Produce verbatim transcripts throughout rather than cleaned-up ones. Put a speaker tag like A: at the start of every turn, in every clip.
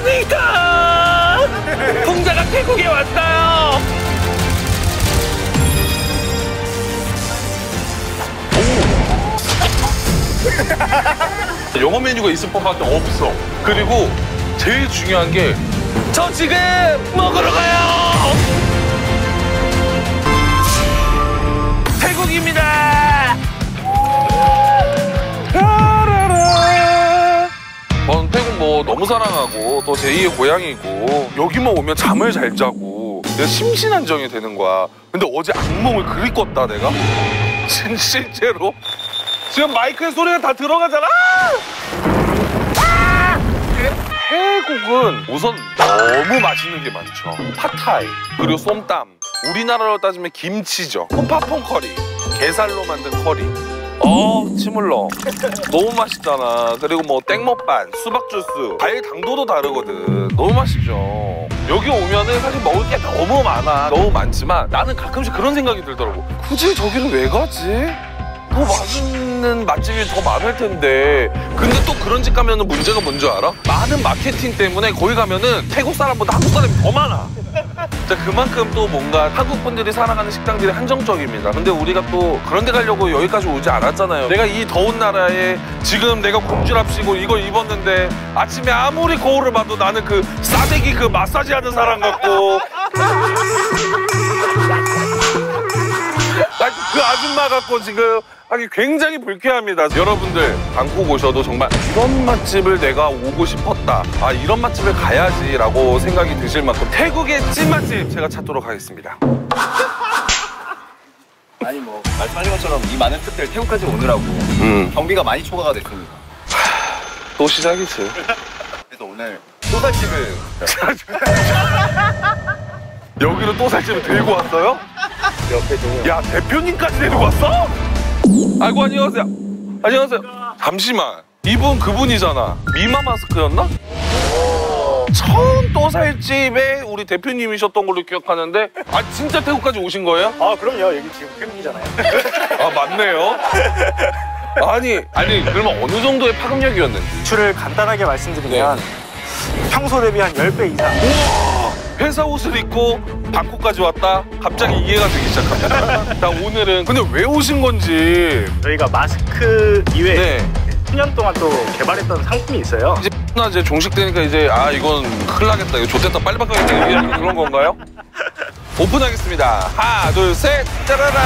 A: 안녕하십니까. 풍자가 태국에 왔어요. 영어 메뉴가 있을 법밖에 없어. 그리고 제일 중요한 게 저 지금 먹으러 가요. 태국입니다. 저는 태국 뭐 너무 사랑하고 또 제이의 고향이고 여기만 오면 잠을 잘 자고 내가 심신안정이 되는 거야. 근데 어제 악몽을 그리 꿨다 내가. 진 실제로 지금 마이크에 소리가 다 들어가잖아. 아! 태국은 우선 너무 맛있는 게 많죠. 팟타이 그리고 쏨땀, 우리나라로 따지면 김치죠. 콩파퐁 커리, 게살로 만든 커리. 어, 침 흘러. 너무 맛있잖아. 그리고 뭐 땡먹반, 수박 주스, 과일 당도도 다르거든. 너무 맛있죠. 여기 오면은 사실 먹을 게 너무 많아. 너무 많지만 나는 가끔씩 그런 생각이 들더라고. 굳이 저기를 왜 가지? 더 맛있는 맛집이 더 많을 텐데. 근데 또 그런 집 가면은 문제가 뭔지 알아? 많은 마케팅 때문에 거기 가면은 태국 사람보다 한국 사람이 더 많아. 자, 그만큼 또 뭔가 한국 분들이 사랑하는 식당들이 한정적입니다. 근데 우리가 또 그런 데 가려고 여기까지 오지 않았잖아요. 내가 이 더운 나라에 지금 내가 공주랍시고 이걸 입었는데 아침에 아무리 거울을 봐도 나는 그 싸대기 그 마사지 하는 사람 같고 그 아줌마 같고 지금 하기 굉장히 불쾌합니다. 여러분들 방콕 오셔도 정말 이런 맛집을 내가 오고 싶었다. 아, 이런 맛집을 가야지 라고 생각이 드실 만큼 태국의 찐맛집 제가 찾도록 하겠습니다.
B: 아니 뭐 말씀하신 것처럼 이 많은 뜻들 태국까지 오느라고 음. 경비가 많이 초과가 됐습니다.
A: 또 시작이지.
B: 그래서 오늘 또살집을
A: 여기로 또살집을 들고 왔어요?
B: 옆에도.
A: 야, 대표님까지 데리고 왔어? 아이고, 안녕하세요. 안녕하세요. 잠시만, 이분 그분이잖아. 미마 마스크였나? 처음 또살집에 우리 대표님이셨던 걸로 기억하는데 아, 진짜 태국까지 오신 거예요?
C: 아, 그럼요. 여기 지금 태국이잖아요.
A: 아, 맞네요. 아니, 아니 그러면 어느 정도의 파급력이었는지.
C: 추를 간단하게 말씀드리면 네. 평소 대비 한 십 배 이상.
A: 우와! 회사 옷을 입고 방콕까지 왔다? 갑자기 이해가 되기 시작합니다. 자, 오늘은 근데 왜 오신 건지.
C: 저희가 마스크 이외에
A: 네.
C: 십 년 동안 또 개발했던 상품이 있어요.
A: 이제 나 이제 종식되니까 이제 아, 이건 큰일 나겠다. 이거 좋댔다 빨리 바꿔야겠다. 이런 그런 건가요? 오픈하겠습니다. 하나, 둘, 셋. 짜라란.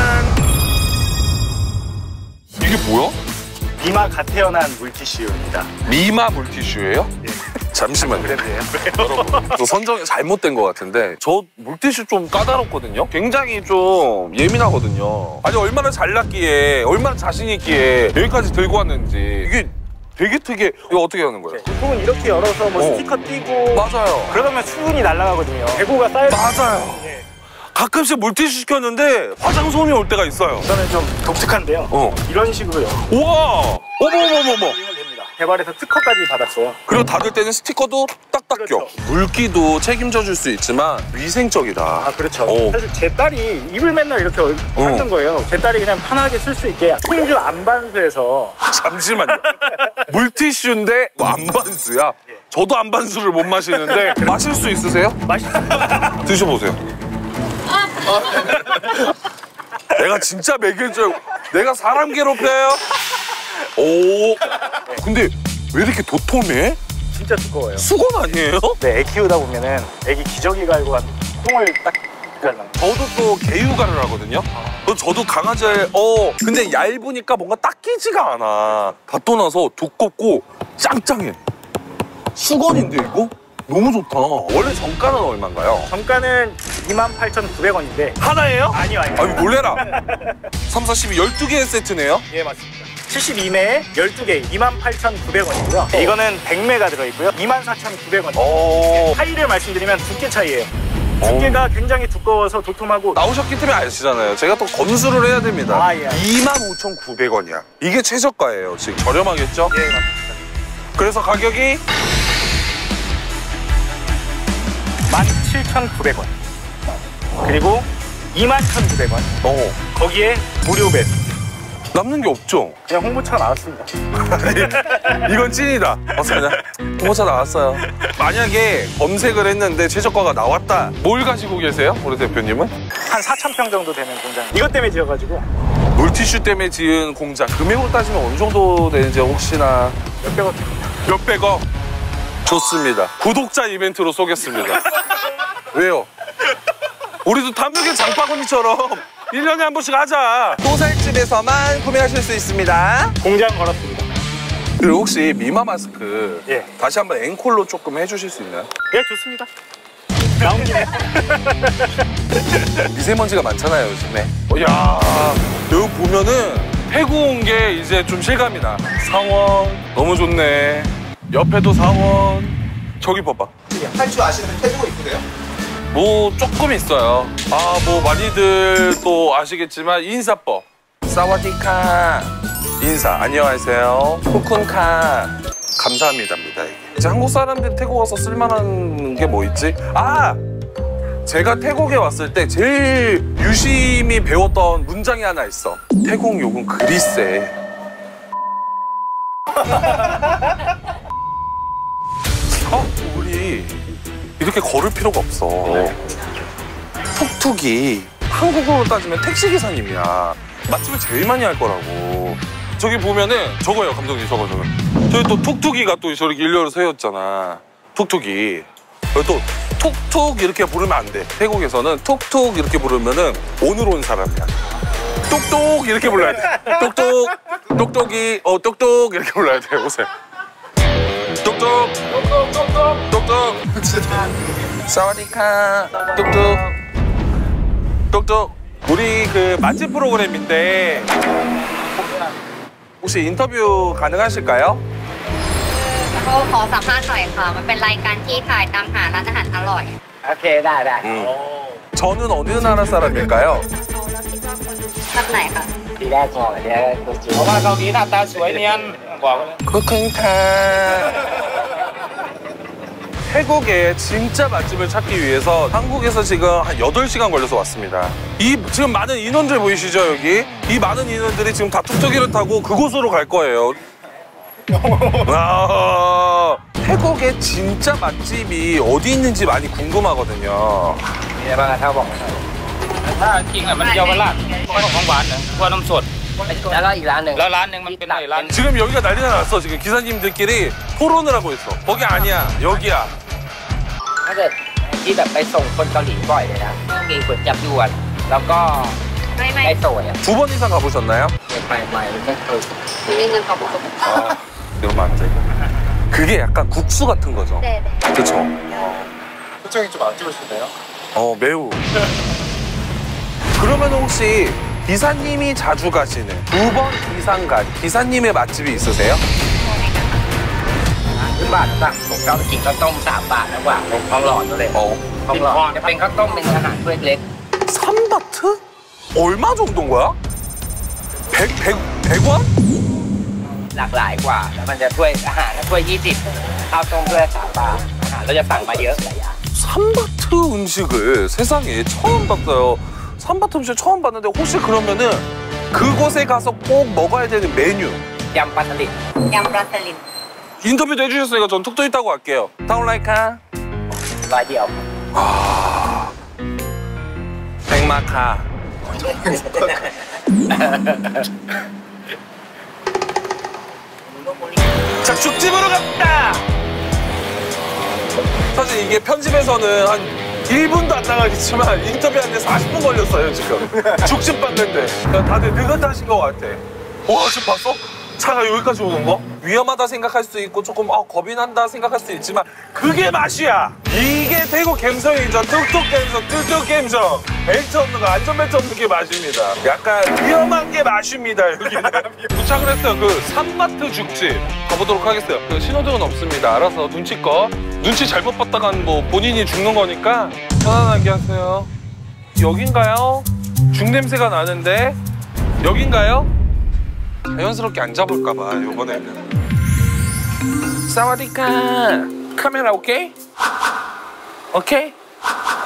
A: 이게 뭐야?
C: 미마 갓 태어난 물티슈입니다.
A: 미마 물티슈예요?
C: 예.
A: 잠시만요.
C: 브랜드예요.
A: 여러분, 저 선정이 잘못된 것 같은데 저 물티슈 좀 까다롭거든요. 굉장히 좀 예민하거든요. 아니, 얼마나 잘났기에 얼마나 자신 있기에 여기까지 들고 왔는지. 이게 되게 특이해. 이거 어떻게 하는 거예요?
C: 보통은 이렇게 열어서 뭐
A: 어.
C: 스티커 띄고
A: 맞아요.
C: 그러다 보면 수분이 날아가거든요. 대고가 쌓여.
A: 맞아요.
C: 예.
A: 가끔씩 물티슈 시켰는데 화장솜이 올 때가 있어요.
C: 저는 좀 독특한데요.
A: 어.
C: 이런 식으로요.
A: 우와! 어머머머머!
C: 개발해서 특허까지 받았어요.
A: 그리고 닫을 때는 스티커도 딱딱 껴.
C: 그렇죠.
A: 물기도 책임져 줄 수 있지만 위생적이다.
C: 아, 그렇죠.
A: 어.
C: 사실 제 딸이 입을 맨날 이렇게 닦는 거예요. 제 딸이 그냥 편하게 쓸 수 있게 통주 안반수에서.
A: 잠시만요. 물티슈인데 안반수야? 저도 안반수를 못 마시는데 마실 수 있으세요?
C: 맛있어요.
A: 드셔보세요. 내가 진짜 먹일 줄 알고 내가 사람 괴롭혀요? 오. 근데 왜 이렇게 도톰해?
C: 진짜 두꺼워요.
A: 수건 아니에요?
C: 네, 애 키우다 보면은 애기 기저귀 갈고 한 똥을 딱 갈라.
A: 저도 또 개육아를 하거든요. 아. 저도 강아지를 어 근데 얇으니까 뭔가 딱 끼지가 않아. 다 떠나서 두껍고 짱짱해. 수건인데 이거? 너무 좋다. 원래 정가는 얼마인가요?
C: 정가는 이만 팔천구백 원인데
A: 하나예요?
C: 아니요, 아니요.
A: 아유, 놀래라. 삼, 사, 십이, 열두 개의 세트네요?
C: 예, 맞습니다. 칠십이 매에 열두 개 이만 팔천구백 원이고요. 어. 이거는 백 매가 들어있고요. 이만 사천구백 원.
A: 오.
C: 차이를 말씀드리면 두께 차이예요. 두께가 굉장히 두꺼워서 도톰하고.
A: 나오셨기 때문에 아시잖아요. 제가 또 검수를 해야 됩니다.
C: 아, 예.
A: 이만 오천구백 원이야. 이게 최저가예요. 지금 저렴하겠죠?
C: 예, 맞습니다.
A: 그래서 가격이
C: 만 칠천구백 원. 그리고 이만 천구백 원.
A: 어.
C: 거기에 무료 배송.
A: 남는 게 없죠?
C: 그냥 홍보차가 나왔습니다.
A: 이건 찐이다. 맞습니다. 홍보차 나왔어요. 만약에 검색을 했는데 최저가가 나왔다. 뭘 가지고 계세요? 우리 대표님은?
C: 한 사천 평 정도 되는 공장. 이것 때문에 지어가지고
A: 물티슈 때문에 지은 공장. 금액으로 따지면 어느 정도 되는지 혹시나
C: 몇백억.
A: 몇백억? 좋습니다. 구독자 이벤트로 쏘겠습니다. 왜요? 우리도 담백의 장바구니처럼 일 년에 한 번씩 하자.
D: 소살집에서만 구매하실 수 있습니다.
C: 공장 걸었습니다.
A: 그리고 혹시 미마 마스크
C: 예.
A: 다시 한번 앵콜로 조금 해주실 수 있나요?
C: 예, 좋습니다. 나온 김에.
A: 미세먼지가 많잖아요, 요즘에. 어, 야, 여기 보면은 태국 온 게 이제 좀 실감이나. 사원 너무 좋네. 옆에도 사원. 저기 봐봐.
D: 할 줄 아시는 분 태국어 이쁘대요?
A: 뭐 조금 있어요. 아, 뭐 많이들 또 아시겠지만 인사법. 사와디카. 인사. 안녕하세요. 쿠쿤카. 감사합니다입니다. 이게. 이제 한국 사람들이 태국 와서 쓸만한 게 뭐 있지? 아! 제가 태국에 왔을 때 제일 유심히 배웠던 문장이 하나 있어. 태국 욕은 그리 세. 아, 우리 이렇게 걸을 필요가 없어. 툭툭이 한국어로 따지면 택시기사님이야. 맛집을 제일 많이 할 거라고. 저기 보면은 저거요, 감독님, 저거, 저거. 저기 또 툭툭이가 또 저렇게 일렬로 세웠잖아. 툭툭이. 여기 또 툭툭 이렇게 부르면 안 돼. 태국에서는 툭툭 이렇게 부르면은 오늘 온 사람이야. 똑똑 이렇게 불러야 돼. 똑똑, 똑똑이, 어, 똑똑 이렇게 불러야 돼. 오세요. 똑똑, 똑똑, 똑똑, 똑똑. 사와디카. 똑똑, 똑똑. 우리 그 맛집 프로그램인데 혹시 인터뷰 가능하실까요?
E: เขาขอสัมภาษณ์หน่อยค่ะ มันเป็นรายการที่ถ่ายตามหาร้านอาหารอร่อย
C: โอเคได้ได้
A: 음. 저는 어느 나라 사람일까요?
E: แล้วคิดว่าคนภาคไหนคะ
C: ทีแรกก่อนเดี๋ยวเพราะว่าเกาหลีหน้าตาสวยเนียนบอกเลย
A: 쿠쿤카. 태국에 진짜 맛집을 찾기 위해서 한국에서 지금 한 여덟 시간 걸려서 왔습니다. 이 지금 많은 인원들 보이시죠, 여기? 이 많은 인원들이 지금 다 툭툭이를 타고 그곳으로 갈 거예요. 와, 태국에 진짜 맛집이 어디 있는지 많이 궁금하거든요.
C: มีอะไรบ้างครับบอกหน่อยถ้าจริงอ่ะมันเยาวราชพวกของหวานนะพวกน้ำสดแล้วก็อีกร้านหนึ่งแล้วร้านหนึ่งมันเป็นร้าน
A: 지금 여기가 난리가 났어. 지금 기사님들끼리 토론을 하고 있어. 거기 아니야, 여기야.
F: ถ้าเกิดที่แบบไปส่งคนเกาหลีบ่อยเลยนะมีก๋วยจับยวนแล้วก็
E: ไม่ไม่
F: ไอโซยอ่ะ
A: 두 번 이상 가보셨나요?
F: ไปใหม่ๆมันก็เคย
E: มีเงินเขาบอก
A: 아, 이러면 안 돼. 그게 약간 국수 같은 거죠?
E: 네, 네.
A: 그쵸?
C: 표정이 좀 안 좋으신데요?
A: 어, 매우. 그러면 혹시 기사님이 자주 가시는 두 번 이상 간 기사님의 맛집이 있으세요?
F: ขึ้นบาทสั่งผมชอบกินข้าวต้มสามบาทนะกว่าเป็นทองหลอดเลย
A: 어.
F: ทองหลอดจะเป็นข้าวต้มเป็นอาหารถ้วยเล็ก
A: 삼바트? 얼마 정도인 거야? 백, 백, 백 원?
F: หลากหลายกว่าแล้วมันจะถ้วยอาหารถ้วยยี่สิบข้าวต้มถ้วยสามบาทอาหารเราจะสั่งมาเยอะหลายอย่าง
A: 삼바트 음식을 세상에 처음 봤어요. 삼바트 음식 처음 봤는데 혹시 그러면은 그곳에 가서 꼭 먹어야 되는 메뉴
F: ยำปลาสลิด
E: ยำปลาสลิด
A: 인터뷰도 해주셨으니까 전 톡톡 있다고 할게요. 다운라이카.
F: ร้อยเดียว
A: 아, 백마카. 자, 죽집으로 갔다. 사실 이게 편집에서는 한 일 분도 안 나가겠지만 인터뷰하는데 사십 분 걸렸어요, 지금. 죽집 봤는데. 다들 느긋하신 것 같아. 와, 지금 봤어? 차가 여기까지 오는 거? 위험하다 생각할 수도 있고 조금 어, 겁이 난다 생각할 수도 있지만 그게 맛이야. 이게 태국 갬성이죠. 툭툭 갬성, 툭툭 갬성. 벨트 없는 거, 안전벨트 없는 게 맛입니다. 약간 위험한 게 맛입니다, 여기는. 도착을 했어요. 그 산마트 죽집 가보도록 하겠어요. 그 신호등은 없습니다. 알아서 눈치껏. 눈치 잘못 봤다간 뭐 본인이 죽는 거니까 편안하게 하세요. 여긴가요? 죽냄새가 나는데 여긴가요? 자연스럽게 안 잡을까 봐 이번에는. 사와디카. 카메라 오케이? 오케이?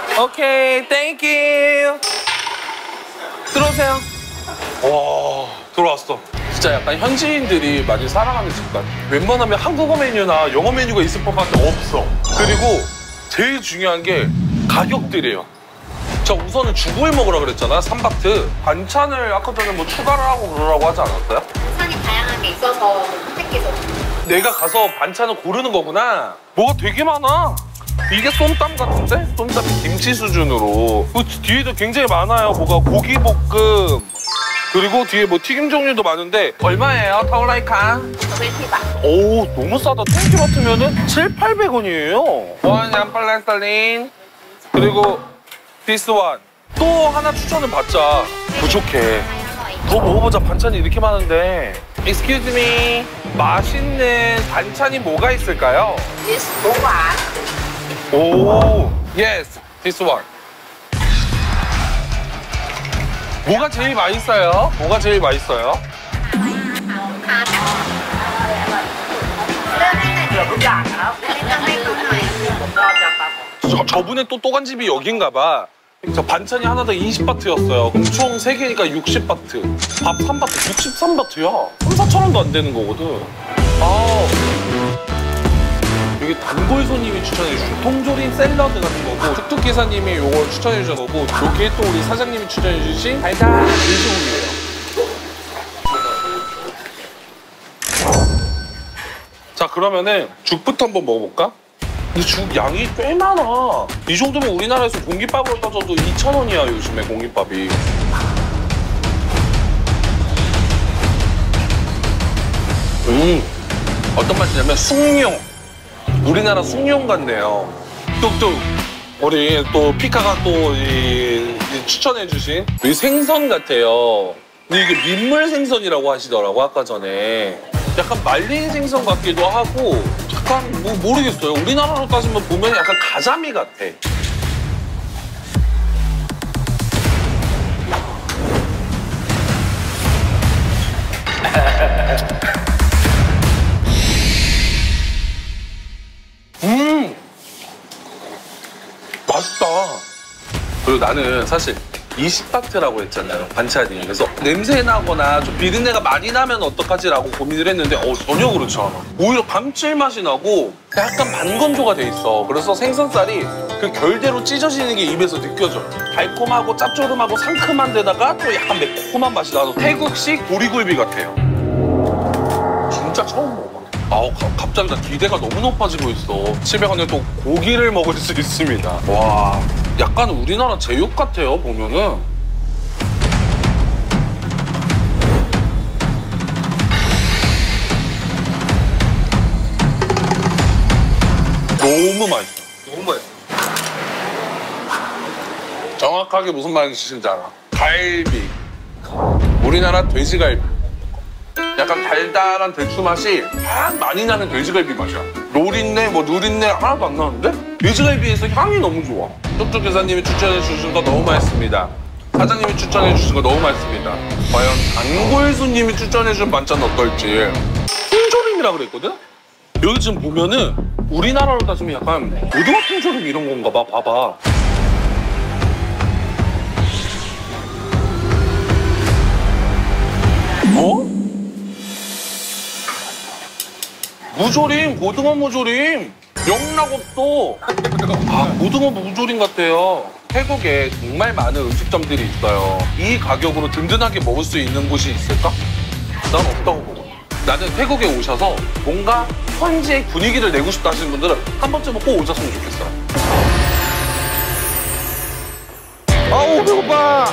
A: 오케이. 땡큐. 들어오세요. 와. 들어왔어. 진짜 약간 현지인들이 많이 사랑하는 집단. 웬만하면 한국어 메뉴나 영어 메뉴가 있을 법한데 없어. 그리고 제일 중요한 게 가격들이에요. 자, 우선은 죽을 먹으라 그랬잖아, 삼바트. 반찬을 아까 전에 뭐 추가를 하고 그러라고 하지 않았어요?
E: 반찬이 다양하게 있어서 선택해서.
A: 내가 가서 반찬을 고르는 거구나. 뭐가 되게 많아. 이게 쏨땀 같은데? 쏨땀이 김치 수준으로. 그 뒤에도 굉장히 많아요. 뭐가 고기볶음. 그리고 뒤에 뭐 튀김 종류도 많은데 얼마예요? 타올라이칸? 오, 너무 싸다. 통키 같으면은 칠팔백 원이에요. 원 얌빨레살린. 그리고 this one. 또 하나 추천을 받자. 부족해. 더 먹어보자. 반찬이 이렇게 많은데. Excuse me. 맛있는 반찬이 뭐가 있을까요? 오, yes, this one. 뭐가 제일 맛있어요? 뭐가 제일 맛있어요? 저, 저분의 또 또간집이 여긴가 봐. 저 반찬이 하나당 이십 바트였어요. 그럼 총 세 개니까 육십 바트. 밥 삼 바트, 육십삼 바트야. 삼, 사천 원도 안 되는 거거든. 아, 여기 단골 손님이 추천해주신 통조림 샐러드 같은 거고, 툭툭 기사님이 이걸 추천해주신 거고, 여기에 또 우리 사장님이 추천해주신 달달한 돼지고기예요. 자, 그러면은 죽부터 한번 먹어볼까? 근데 죽 양이 꽤 많아. 이 정도면 우리나라에서 공깃밥으로 따져도 이천 원이야, 요즘에 공깃밥이. 음, 어떤 맛이냐면 숭늉. 우리나라 숭늉 같네요. 뚝뚝. 우리 또 피카가 또 이, 이 추천해주신 이 생선 같아요. 근데 이게 민물 생선이라고 하시더라고, 아까 전에. 약간 말린 생선 같기도 하고, 약간 뭐 모르겠어요. 우리나라로 따지면 보면 약간 가자미 같아. 음, 맛있다. 그리고 나는 사실 이십 바트라고 했잖아요, 반찬이. 그래서 냄새 나거나 좀 비린내가 많이 나면 어떡하지라고 고민을 했는데 어, 전혀 그렇지 않아. 오히려 감칠맛이 나고 약간 반건조가 돼 있어. 그래서 생선살이 그 결대로 찢어지는 게 입에서 느껴져. 달콤하고 짭조름하고 상큼한 데다가 또 약간 매콤한 맛이 나서 태국식 보리굴비 같아요. 진짜 처음 먹어. 아우, 가, 갑자기 나 기대가 너무 높아지고 있어. 칠백 원에 또 고기를 먹을 수 있습니다. 와, 약간 우리나라 제육 같아요, 보면은. 너무 맛있어.
B: 너무 맛있어.
A: 정확하게 무슨 말인지 알아. 갈비. 우리나라 돼지갈비. 약간 달달한 대추 맛이 약 많이 나는 돼지갈비 맛이야. 노린내, 뭐 누린내 하나도 안 나는데? 돼지갈비에서 향이 너무 좋아. 뚝뚝 기사님이 추천해 주신 거 너무 맛있습니다. 사장님이 추천해 주신 거 너무 맛있습니다. 과연 단골 손님이 추천해 준 반찬은 어떨지. 통조림이라 그랬거든? 여기 지금 보면은 우리나라로 따지면 약간 고등어 통조림 이런 건가 봐. 봐봐. 어? 무조림, 고등어 무조림. 영락 없어. 아, 고등어 무조림 같아요. 태국에 정말 많은 음식점들이 있어요. 이 가격으로 든든하게 먹을 수 있는 곳이 있을까? 난 없다고 보고. 나는 태국에 오셔서 뭔가 현지의 분위기를 내고 싶다 하시는 분들은 한 번쯤은 꼭 오셨으면 좋겠어요. 아우, 배고파.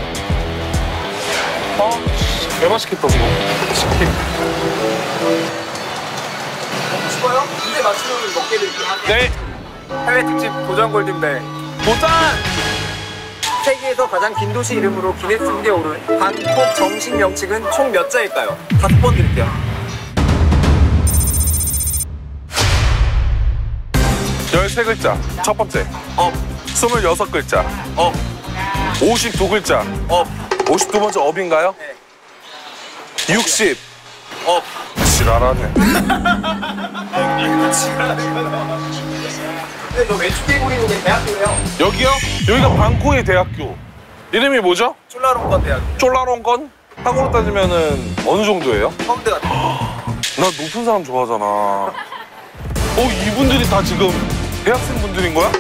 A: 아, 개맛있겠다, 이거. 치킨.
D: 싶어요? 이제 맞추면 먹게 될게요.
A: 네.
D: 해외 특집 도전 골든벨.
A: 도전!
D: 세계에서 가장 긴 도시 이름으로 기네스북에 오른 방콕 정식 명칭은 총 몇 자일까요? 다섯 번 드릴게요.
A: 열세 글자. 첫 번째. 업. 스물여섯 글자. 업. 오십두 글자. 업. 오십두 번째 업인가요?
D: 네.
A: 육십. 업. 지랄하네.
D: 근데 너 왼쪽에 보이는 게 대학교예요.
A: 여기요? 여기가 방콕의 대학교. 이름이 뭐죠?
D: 쫄라롱건 대학교.
A: 쫄라롱건? 한국으로 따지면은 어느 정도예요?
B: 파운드 같은
A: 나 높은 사람 좋아하잖아. 어, 이분들이 다 지금 대학생 분들인 거야?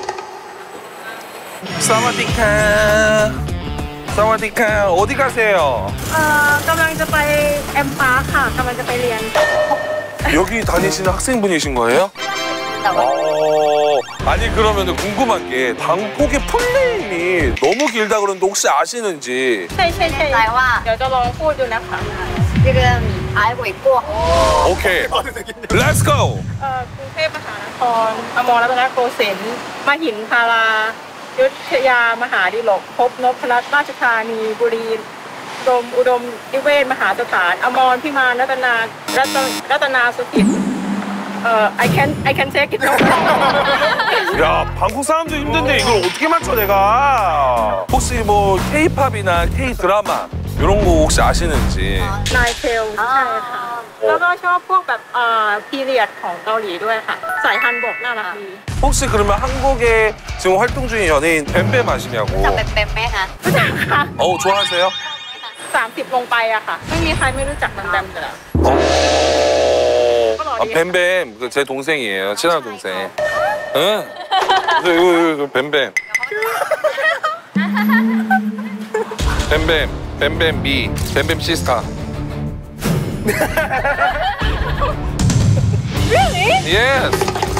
A: 사와디카. 사와디카. 어디 가세요?
G: เอ่อกำลังจะไปแอมพาร์คค่ะกำลังจะไปเรียน
A: 여기 다니시는 학생분이신 거예요? 어, 아니 그러면 궁금한 게 방콕의 풀네임이 너무 길다 그러는데 혹시 아시는지?
G: ใช่ใช่ใช่
E: ใจว่า
G: เดี๋ยวจะลองพูดดูนะคะ
E: 지금 알고 있고
A: 오케이. Let's go.
G: เอ่อกรุงเทพมหานครอมรรัตนโกสินทร์มหินทารายุทธยามหาดิลกภพนพรัตน์ราชธานีบุรีกรมอุดมนิเวศมหาสถานอมรพิมานรัตนารัตนรัตนาสุขิตเอ่อ I can I can take it no
A: 야, 방콕 사람들 힘든데 이걸 어떻게 맞춰 내가? 혹시 뭐 K-팝이나 K-드라마 이런 거 혹시 아시는지?
G: นายเทลใช่ค่ะแล้วก็ชอบพวกแบบเอ่อพีเรียดของเกาหลีด้วยค่ะสายฮันบกน่ารักดี
A: 혹시 그러면 한국에 지금 활동 중인 연예인 뱀뱀 아시냐고?
E: จะเป็นเป็นไหมคะ
G: รู้จักค่ะ
A: 어, 좋아하세요?
G: สามสิบลงไปอะค่ะ ไม่มีใครไม่รู้จักแบมแบมเลยอะ
A: 어. 아, 뱀뱀, 그 제 동생이에요. 친한 동생. 응? 이거, 이거, 이거 뱀뱀. 뱀뱀, 뱀뱀 미, 뱀뱀 시스타.
G: Really?
A: Yes.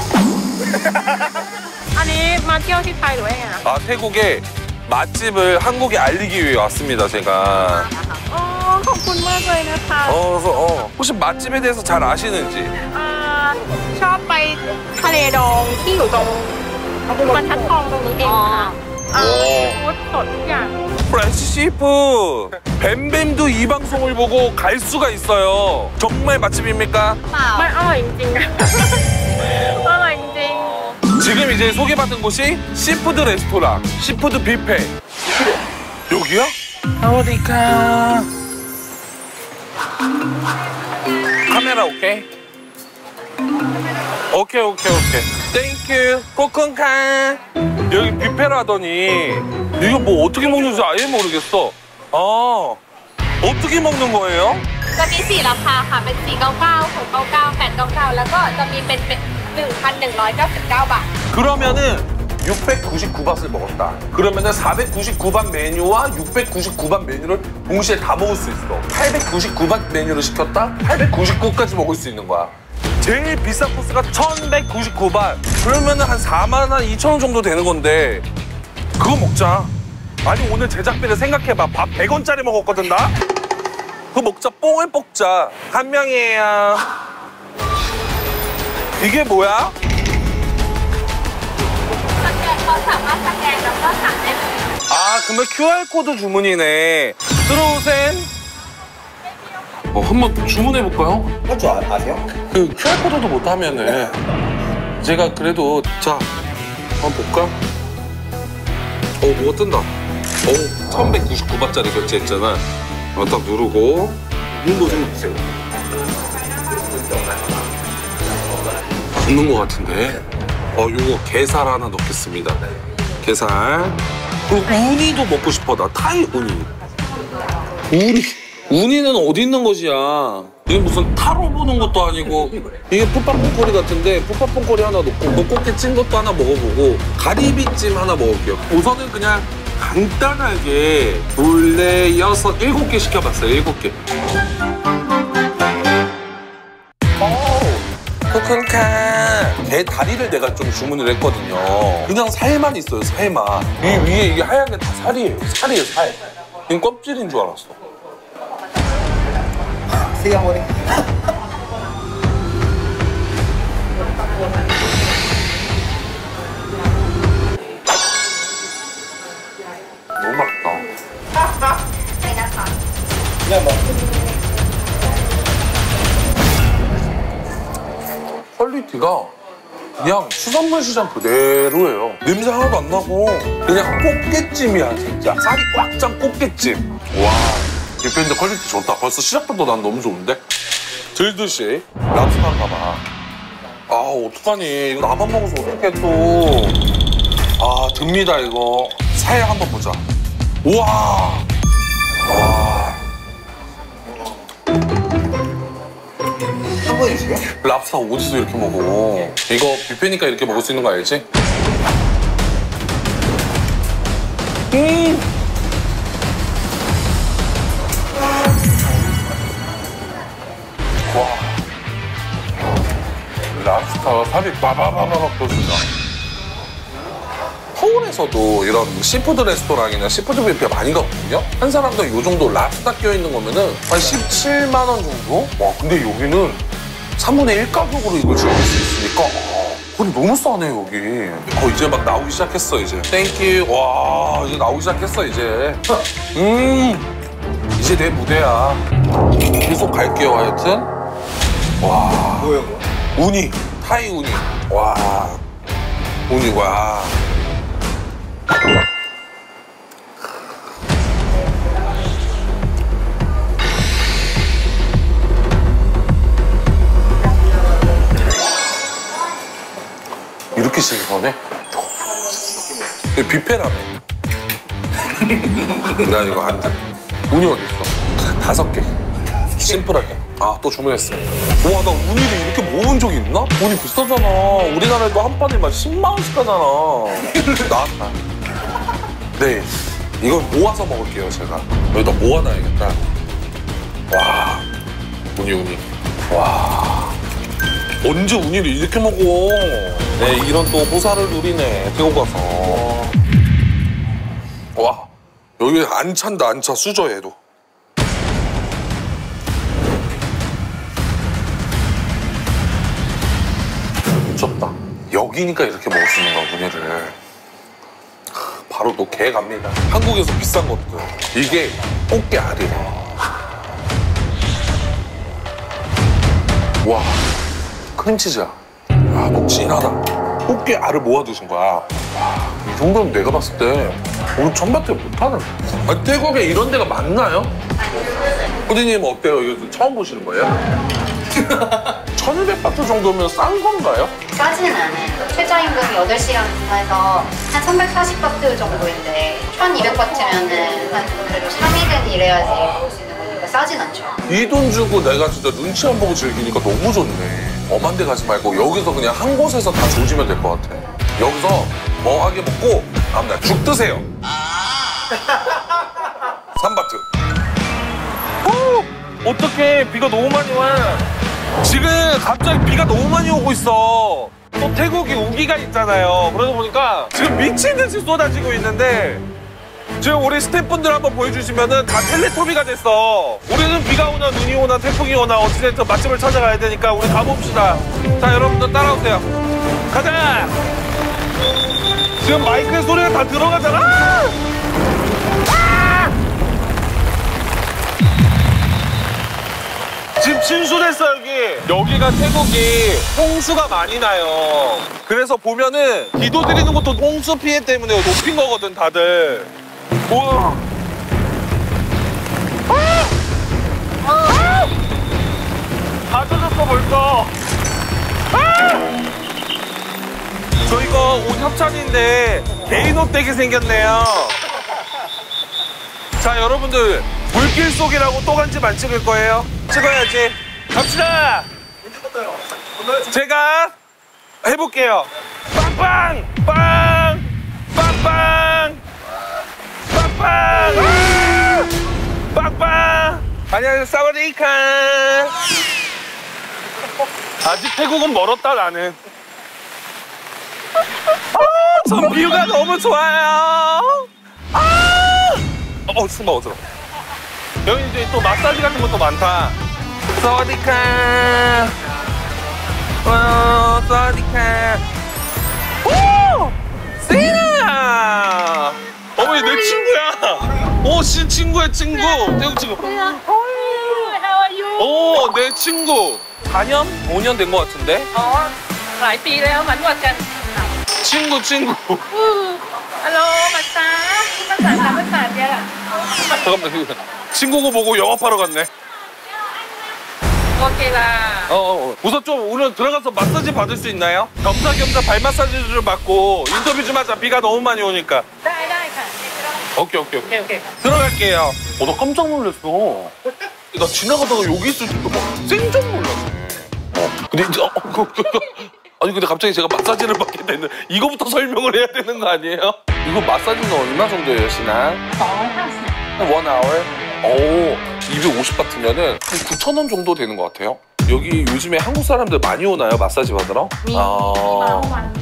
G: อันนี้มาเที่ยวที่ไทยหรือว่ายังไงนะ
A: 아, 태국에 맛집을 한국에 알리기 위해 왔습니다, 제가.
G: อ๋อขอบคุณมากเลยนะคะ
A: 어, 그래서 어, 혹시 맛집에 대해서 잘 아시는지?
G: อ่าชอบไปทะเลดองที่อยู่ตรงบรรทัดทองตรงนี้เองค่ะอ่าฟู้ดสดทุกอย่าง
A: 프렌치 시프 뱀뱀도 이 방송을 보고 갈 수가 있어요. 정말 맛집입니까?
E: เปล่า
G: ไม่อร่อยจริงๆอะ อร่อยจริง
A: 지금 이제 소개받은 곳이 시푸드 레스토랑, 시푸드 뷔페. 여기야? 어디가? 카메라 오케이? 오케이 오케이 오케이. 땡큐 코쿤카. 여기 뷔페라더니 이거 뭐 어떻게 먹는지 아예 모르겠어. 아 어떻게 먹는 거예요?
E: จะมีสี่ราคาค่ะเป็นสี่เก้าเก้าหกเก้าเก้าแปดเก้าเก้าแล้วก็จะมีเป็นเป็นหนึ่งพันหนึ่งร้อยเก้าสิบเก้าบาท
A: 그러면은 육백구십구 밭을 먹었다. 그러면은 사백구십구 밭 메뉴와 육백구십구 밭 메뉴를 동시에 다 먹을 수 있어. 팔백구십구 밭 메뉴를 시켰다? 팔백구십구까지 먹을 수 있는 거야. 제일 비싼 코스가 천백구십구 밭. 그러면은 한 사만 한 이천 원 정도 되는 건데 그거 먹자. 아니 오늘 제작비를 생각해봐. 밥 백 원짜리 먹었거든 나? 그거 먹자. 뽕을 뽑자. 한 명이에요. 이게 뭐야?
E: สแกนเขาสามารถสแกนแล้วก็สั่งได้เลย
A: 아, 그러면 큐알코드 주문이네. 들어오셈. 어, 한번 주문해볼까요?
B: 할 줄 아세요?
A: 그 큐알코드도 못하면은 제가 그래도 자, 한번 볼까? 어, 뭐가 뜬다. 어, 천백구십구 바트짜리 결제했잖아. 어, 딱 누르고
B: 눈도 좀 주세요.
A: 붙는 것 같은데. 어, 요거 게살 하나 넣겠습니다. 게살. 그리고 우니도 먹고 싶어. 나 타이 우니. 우니. 우니는 어디 있는 것이야? 이게 무슨 타로 보는 것도 아니고 이게 푸파퐁거리 같은데 푸파퐁거리 하나 넣고 볶음깨 찐 것도 하나 먹어보고 가리비찜 하나 먹을게요. 우선은 그냥 간단하게 둘, 넷, 여섯, 일곱 개 시켜봤어요. 일곱 개. 코쿤카 개 다리를 내가 좀 주문을 했거든요. 그냥 살만 있어요, 살만. 이 위에 이게 하얀 게 다 살이에요. 살이에요, 살. 이건 껍질인 줄 알았어.
B: 세양머리.
A: 너무 맛있다.
E: ใช่นะคะ
B: 그냥 뭐
A: 퀄리티가 그냥 수산물 시장 그대로예요. 냄새 하나도 안 나고 그냥 꽃게찜이야 진짜. 살이 꽉 짠 꽃게찜. 와, 뷔페인데 퀄리티 좋다. 벌써 시작부터 난 너무 좋은데? 들듯이 랍스타인가 봐. 아 어떡하니. 이거 나만 먹어서 어떡해 또. 아 듭니다 이거. 살 한번 보자. 우와. 와.
B: 보여주세요.
A: 랍스터 어디서 이렇게 먹어? 이거 뷔페니까 이렇게 먹을 수 있는 거 알지? 음. 와. 랍스터 살이 바바바바박 돋는다. 서울에서도 이런 시푸드 레스토랑이나 시푸드 뷔페 많이 가거든요? 한 사람당 이 정도 랍스터 껴있는 거면은 한 십칠만 원 정도? 와, 근데 여기는 삼분의 일 가격으로 이걸 즐길 수 있으니까 근데 너무 싸네 여기. 어, 이제 막 나오기 시작했어 이제. 땡큐. 와, 이제 나오기 시작했어 이제. 음, 이제 내 무대야. 계속 갈게요 하여튼. 와.
B: 뭐예요, 뭐?
A: 우니, 타이 우니. 와, 우니 와. 이렇게 신선해? 뷔페라며. 나 이거 안 돼. 우니 어디 있어? 다섯 개. 심플하게. 아, 또 주문했어. 와, 나 우니를 이렇게 먹은 적이 있나? 우니 비싸잖아. 우리나라에도 한 판에 막 십만 원씩 하잖아. 나왔다. 네, 이걸 모아서 먹을게요, 제가. 여기다 모아놔야겠다. 와, 우니, 우니. 와. 언제 우니를 이렇게 먹어? 네, 이런 또 호사를 누리네, 태국 가서. 와, 여기 안 찬다, 안 차, 수저 얘도. 미쳤다. 여기니까 이렇게 먹을 수 있는 거야, 우니를. 바로 또 개 갑니다. 한국에서 비싼 것들. 이게 꽃게 알이래. 와, 크림치즈야. 아, 너 진하다. 꽃게 알을 모아두신 거야. 와, 이 정도는 내가 봤을 때 우리 천밭에 못하는. 아니, 태국에 이런 데가 많나요? 후디님 어때요? 이거 처음 보시는 거예요? 천이백 바트 정도면 싼 건가요?
H: 싸지는 않아요. 최저임금이 여덟 시간에서 한 삼백사십 바트 정도인데 천이백 바트면은 한 그래도 삼 일은 일해야지 먹을 수 있는 거니까 싸진 않죠.
A: 이 돈 주고 내가 진짜 눈치 안 보고 즐기니까 너무 좋네. 엄한 데 가지 말고 여기서 그냥 한 곳에서 다 조지면 될 것 같아. 여기서 멍하게 먹고 다음날 죽 드세요. 삼 바트. 오! 어떡해, 비가 너무 많이 와. 지금 갑자기 비가 너무 많이 오고 있어. 또 태국이 우기가 있잖아요. 그러다 보니까 지금 미친 듯이 쏟아지고 있는데 지금 우리 스태프분들 한번 보여주시면은 다 텔레토비가 됐어. 우리는 비가 오나 눈이 오나 태풍이 오나 어찌됐든 맛집을 찾아가야 되니까 우리 가봅시다. 자, 여러분들 따라오세요. 가자. 지금 마이크의 소리가 다 들어가잖아. 아! 지금 침수됐어 여기. 여기가 태국이 홍수가 많이 나요. 그래서 보면은 기도 드리는 것도 홍수 피해 때문에 높인 거거든 다들. 우와. 아! 아! 다 젖었어 벌써. 아! 저 이거 옷 협찬인데 개인 옷 되게 생겼네요. 자, 여러분들 물길 속이라고 또 간집 안 찍을 거예요? 찍어야지. 갑시다. 제가 해볼게요. 빵빵! 빵! 빵빵! 빵빵! 아! 빵빵! 안녕하세요. 사와디카. 아직 태국은 멀었다 나는. 아, 전 뷰가 너무 좋아요. 아! 어, 숨어 어서. 여기 이제 또 마사지 같은 것도 많다. 사와디카. 어, 사와디카. 오! 세나! 어머니 내 친구야. 오, 씨 친구야 친구. 태국 친구. 오, 내 친구. 사 년? 오 년 된 것 같은데?
G: 어, หลายปีแล้วมันว่ากัน
A: 친구 친구.
G: Alo, 마사. 마사, 마사야.
A: 잠깐만, 친구고 보고 영업하러 갔네.
G: 오케이 라.
A: 어, 어, 우선 좀 오늘 들어가서 마사지 받을 수 있나요? 겸사겸사 발 마사지 좀 받고 인터뷰 좀 하자. 비가 너무 많이 오니까.
G: ได้ได้ค่ะ
A: 오케이 오케이 오케이.
G: 오케이 오케이.
A: 들어갈게요. 어, 나 깜짝 놀랐어. 나 지나가다가 여기 있을 줄도 막 생전 몰랐네. 네, 어, 아니 근데 갑자기 제가 마사지를 받게 되는 이거부터 설명을 해야 되는 거 아니에요? 이거 마사지는 얼마 정도예요, 신아? 원 아워? 오, 이백오십 바트면은 한 구천 원 정도 되는 것 같아요. 여기 요즘에 한국 사람들 많이 오나요, 마사지 받으러? 아.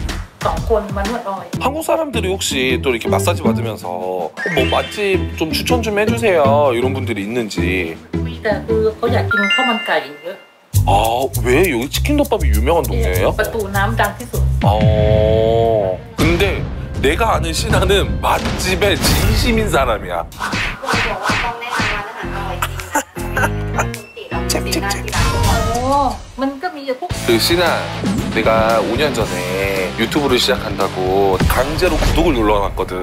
A: 한국 사람들이 혹시 또 이렇게 마사지 받으면서 뭐 맛집 좀 추천 좀 해주세요 이런 분들이 있는지. 아, 왜 여기 치킨덮밥이 유명한 동네예요? 어. 근데 내가 아는 신하는 맛집에 진심인 사람이야. 그 신하, 내가 오 년 전에 유튜브를 시작한다고 강제로 구독을 눌러놨거든.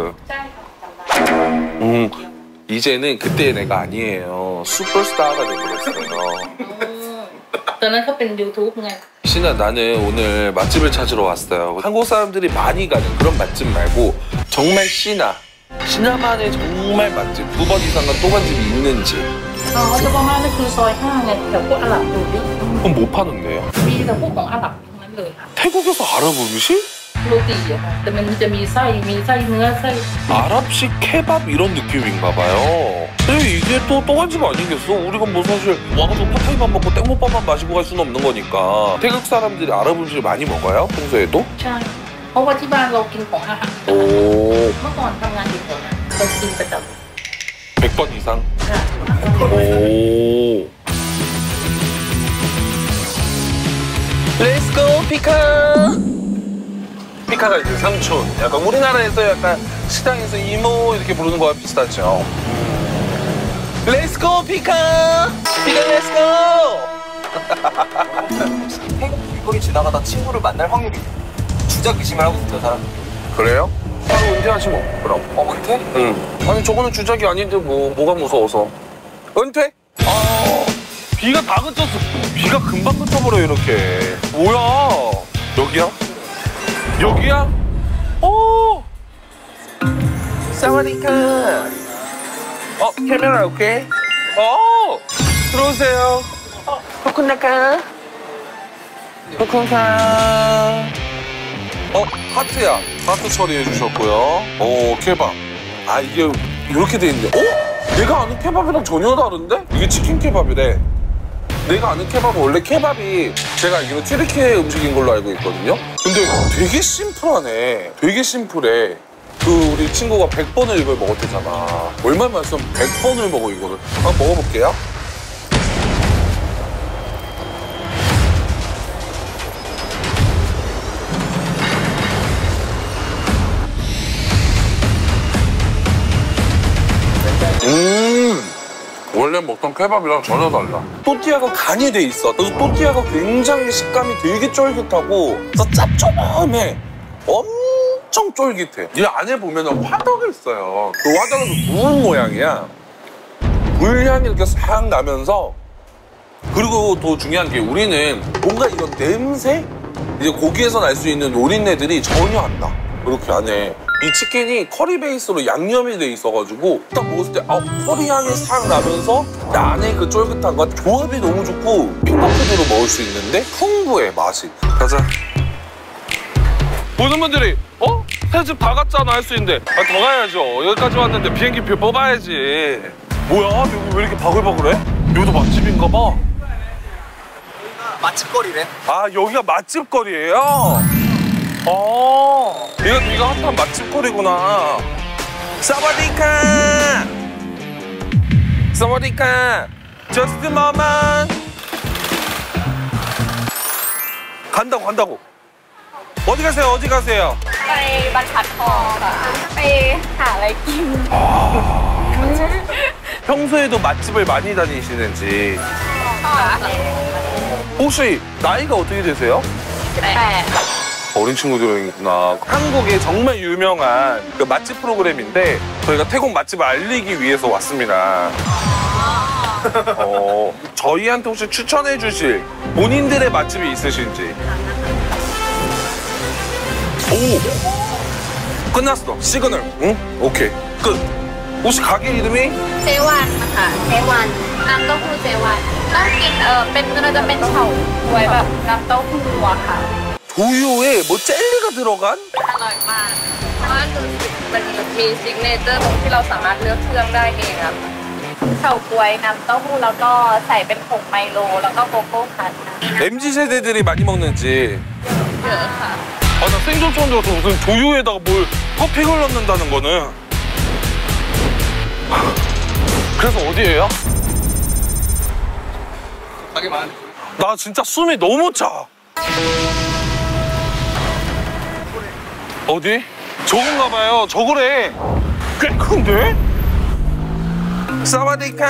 A: 음, 이제는 그때의 내가 아니에요. 슈퍼스타가 되버렸어요. 신아, 나는 오늘 맛집을 찾으러 왔어요. 한국 사람들이 많이 가는 그런 맛집 말고 정말 신하, 신하만의 정말 맛집 두 번 이상 간 또 간 집이 있는지. 그럼 뭐 파는데요? 태국에서 아랍 음식? 아랍식 케밥 이런 느낌인가 봐요. 근데 이게 또 또간집 아니겠어? 우리가 뭐 사실 와가지고 팟타이만 먹고 땡모밥만 마시고 갈 수는 없는 거니까. 태국 사람들이 아랍 음식을 많이 먹어요? 평소에도? 오. 백 번 이상? 오. 렛츠고 피카! 피카가 이제 삼촌. 약간 우리나라에서 약간 식당에서 이모 이렇게 부르는 거와 비슷하죠. 렛츠고 피카! 피카 렛츠고!
D: 태국 길거리 지나가다 친구를 만날 확률이 주작 의심을 하고 있어요, 사람.
A: 그래요? 바로 은퇴하지 뭐, 그럼.
D: 어, 은퇴?
A: 응. 아니, 저거는 주작이 아닌데 뭐, 뭐가 무서워서. 은퇴? 아, 비가 다 그쳤어. 비가 금방 그쳐버려, 이렇게. 뭐야? 여기야? 여기야? 오! 사와디카. 어, 카메라 오케이? 어! 들어오세요. 코쿤나카. 코쿤카. 어, 하트야. 하트 처리해 주셨고요. 오, 케밥. 아, 이게 이렇게 돼 있는데. 어? 내가 아는 케밥이랑 전혀 다른데? 이게 치킨 케밥이래. 내가 아는 케밥은 원래 케밥이 제가 알기로 튀르키예 음식인 걸로 알고 있거든요. 근데 되게 심플하네. 되게 심플해. 그 우리 친구가 백 번을 이걸 먹었대잖아. 얼마나 맛있으면 백 번을 먹어 이거를. 한번 먹어볼게요. 음, 원래 먹던 케밥이랑 전혀 달라. 또띠아가 간이 돼 있어. 그래서 또띠아가 굉장히 식감이 되게 쫄깃하고 그래서 짭조름해. 엄청 쫄깃해. 이 안에 보면 화덕이 있어요. 그 화덕은 물 모양이야. 물향이 이렇게 싹 나면서, 그리고 더 중요한 게 우리는 뭔가 이런 냄새? 이제 고기에서 날 수 있는 노린내들이 전혀 안 나. 이렇게 안에. 이 치킨이 커리 베이스로 양념이 돼 있어가지고 딱 먹었을 때 아, 커리 향이 싹 나면서 안에 그 쫄깃함과 조합이 너무 좋고 핑거푸드로 먹을 수 있는데 풍부해 맛이. 가자. 보는 분들이 어? 새 집 다 갔잖아 할 수 있는데 아, 더 가야죠. 여기까지 왔는데 비행기표 뽑아야지. 뭐야? 여기 왜 이렇게 바글바글해? 여기도 맛집인가 봐.
D: 맛집거리래.
A: 아, 여기가 맛집거리예요? 어, 이거 이거 핫한 맛집거리구나. 사와디카, 사와디카, just a moment. 간다고 간다고. 어디 가세요? 어디 가세요?
E: ไปบรรทัดทองค่ะไปหาอะไรกิน
A: 평소에도 맛집을 많이 다니시는지. 혹시 나이가 어떻게 되세요?
E: สิบแปด
A: 어린 친구들이구나. 한국의 정말 유명한 그 맛집 프로그램인데 저희가 태국 맛집을 알리기 위해서 왔습니다. 어, 저희한테 혹시 추천해 주실 본인들의 맛집이 있으신지. 오! 끝났어. 시그널. 응? 오케이. 끝. 혹시 가게 이름이?
E: เซวันค่ะเซวันน้ำเต้าหู้เจวันต้องกินเออเป็นเราจะเป็นเฉาก๊วยแบบน้ำเต้าหู้อะค่ะ
A: 두유에 뭐 젤리가 들어간?
E: อร่อยมากเพราะว่าคือมันมีซิกเนเจอร์ตรงที่เราสามารถเลือกเครื่องได้เองครับเฉาก๊วยน้ำเต้าหู้แล้วก็ใส่เป็นผงไมโลแล้วก็โกโก้คัน
A: 엠지 세대들이 많이 먹는지.
E: เยอะค่ะ
A: 아, 나 생전 처음 들었어. 무슨 두유에다가 뭘 토핑을 넣는다는 거는. 그래서 어디예요?
B: 가게만.
A: 나 진짜 숨이 너무 차. 어디? 저건가 봐요. 저거래. 꽤 큰데? 사와디카.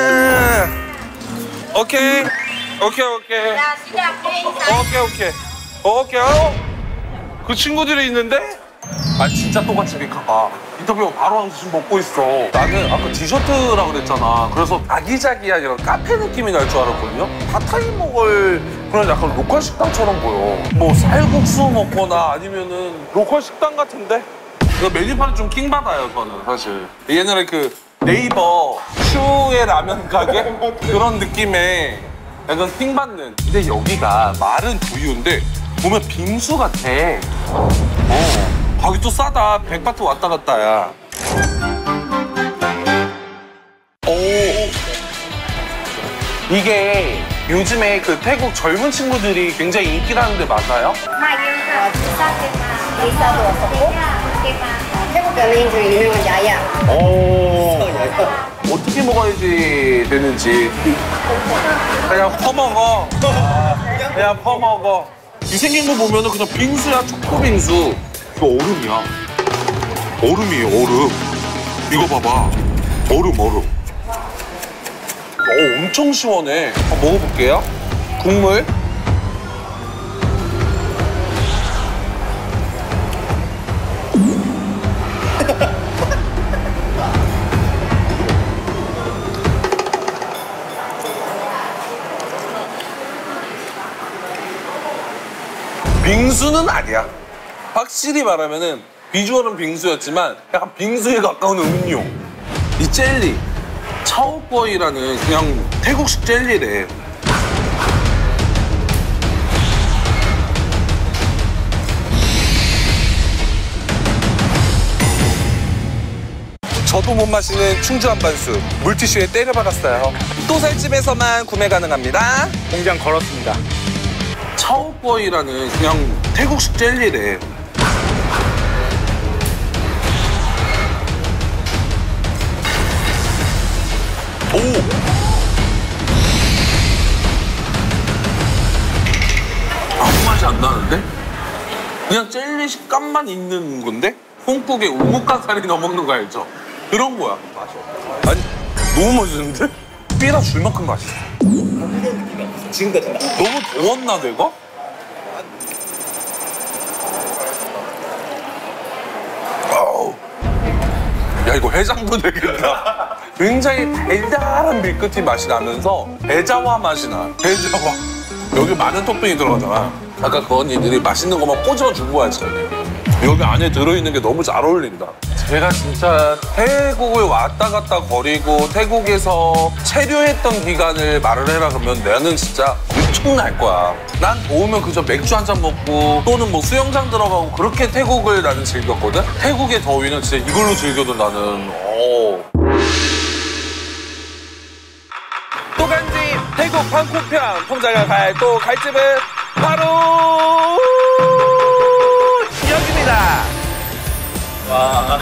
A: 오케이. 오케이, 오케이. 오케이, 오케이. 오케이. 어? 그 친구들이 있는데? 아, 진짜 똑같이 미카가. 인터뷰 바로 하면서 지금 먹고 있어. 나는 아까 디저트라 그랬잖아. 그래서 아기자기한 이런 카페 느낌이 날 줄 알았거든요. 팟타이 먹을 그런 약간 로컬 식당처럼 보여. 뭐 쌀국수 먹거나 아니면은 로컬 식당 같은데? 이거 메뉴판이 좀 킹받아요, 저는 사실. 옛날에 그 네이버 슈의 라면 가게? 그런 느낌의 약간 킹받는. 근데 여기가 마른 두유인데 보면 빙수 같아. 어. 가기 또 싸다. 백바트 왔다 갔다야. 오. 이게 요즘에 그 태국 젊은 친구들이 굉장히 인기라는데 맞아요?
H: 태국 연예인 중에 유명한 야야.
A: 오. 어떻게 먹어야지 되는지. 그냥 퍼먹어. 그냥 퍼먹어. 이 생긴 거 보면은 그냥 빙수야, 초코빙수. 이거 얼음이야. 얼음이에요, 얼음. 이거 봐봐. 얼음, 얼음. 어, 엄청 시원해. 한번 먹어볼게요. 국물. 빙수는 아니야. 확실히 말하면은 비주얼은 빙수였지만 약간 빙수에 가까운 음료. 이 젤리 차오꺼이라는 그냥 태국식 젤리래. 저도 못 마시는 충주 한반수 물티슈에 때려박았어요. 또 살집에서만 구매 가능합니다.
C: 공장 걸었습니다.
A: 차오꺼이라는 그냥 태국식 젤리래. 오! 아무 맛이 안 나는데? 그냥 젤리 식감만 있는 건데? 콩국에 우뭇가사리 넣어 먹는 거 알죠? 그런 거야. 맞아. 아니, 너무 맛있는데? 삐라 줄 만큼 맛있어.
B: 지금까지.
A: 너무 더웠나, 내가? 아우. 야, 이거 해장도 되겠다. 굉장히 달달한 밀크티 맛이 나면서 배자화 맛이 나. 배자화. 여기 많은 토핑이 들어가잖아. 아까 그 언니들이 맛있는 것만 꽂아 준 거야, 지금. 여기 안에 들어있는 게 너무 잘 어울린다. 제가 진짜 태국을 왔다 갔다 거리고 태국에서 체류했던 기간을 말을 해라 그러면 나는 진짜 엄청날 거야. 난 더우면 그저 맥주 한 잔 먹고 또는 뭐 수영장 들어가고 그렇게 태국을 나는 즐겼거든? 태국의 더위는 진짜 이걸로 즐겨도 나는 어. 또 간집 태국 방콕편 통장을 갈 또 갈 집은 바로 여기입니다. 와.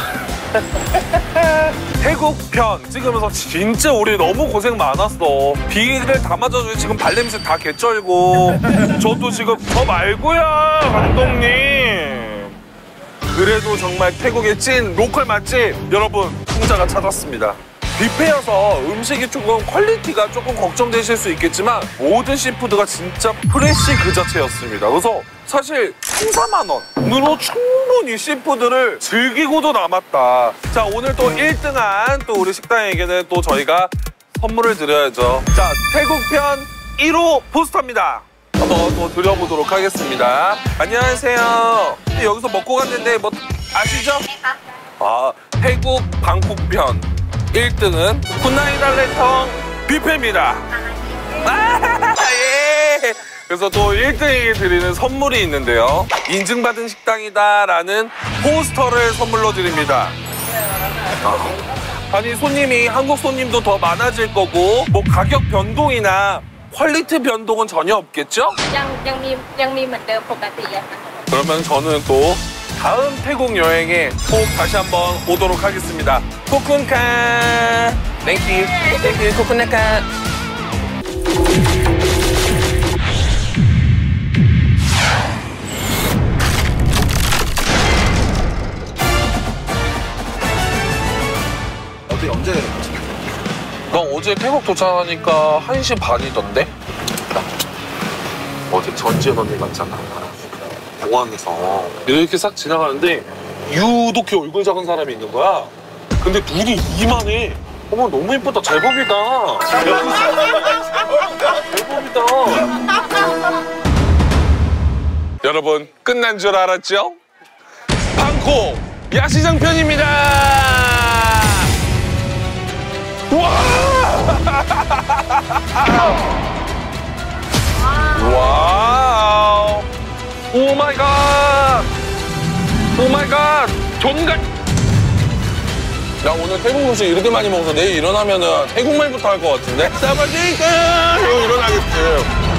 A: 태국 편 찍으면서 진짜 우리 너무 고생 많았어. 비를 다 맞아서 지금 발냄새 다 개쩔고 저도 지금 저 말고요 감독님. 그래도 정말 태국의 찐 로컬 맛집 여러분 풍자가 찾았습니다. 뷔페여서 음식이 조금 퀄리티가 조금 걱정되실 수 있겠지만 모든 시푸드가 진짜 프레쉬 그 자체였습니다. 그래서 사실 삼, 사만 원으로 충분히 시푸드를 즐기고도 남았다. 자, 오늘 또 일 등한 또 우리 식당에게는 또 저희가 선물을 드려야죠. 자, 태국편 일 호 포스터입니다. 한번 또 드려보도록 하겠습니다. 안녕하세요. 여기서 먹고 갔는데 뭐 아시죠? 아, 태국 방콕편 일 등은 굿나잇 알레텅 뷔페입니다. 아, 예. 그래서 또 일 등에게 드리는 선물이 있는데요. 인증받은 식당이다라는 포스터를 선물로 드립니다. 아. 아니 손님이 한국 손님도 더 많아질 거고 뭐 가격 변동이나 퀄리티 변동은 전혀 없겠죠?
E: ยังยังมียังมีเหมือนเดิมปกติอะค่ะ
A: 그러면 저는 또 다음 태국 여행에 꼭 다시 한번 오도록 하겠습니다. 코쿤카 땡큐 땡큐 코쿤나카.
B: 어떻게 언제 되는 거지?
A: 나 어제 태국 도착하니까 한 시 반이던데? 어제 전지현 언니 만났잖아. 공항에서 이렇게 싹 지나가는데 유독히 얼굴 작은 사람이 있는 거야. 근데 눈이 이만해. 어머 너무 예쁘다. 제법이다. 제법이다. 여러분 끝난 줄 알았죠? 방콕 야시장 편입니다. 와! 와우! 오 마이 갓! 오 마이 갓! 존갓! 나 오늘 태국 음식 이렇게 많이 먹어서 내일 일어나면은 태국말부터 할 것 같은데? 사바디까! 이러고 일어나겠지.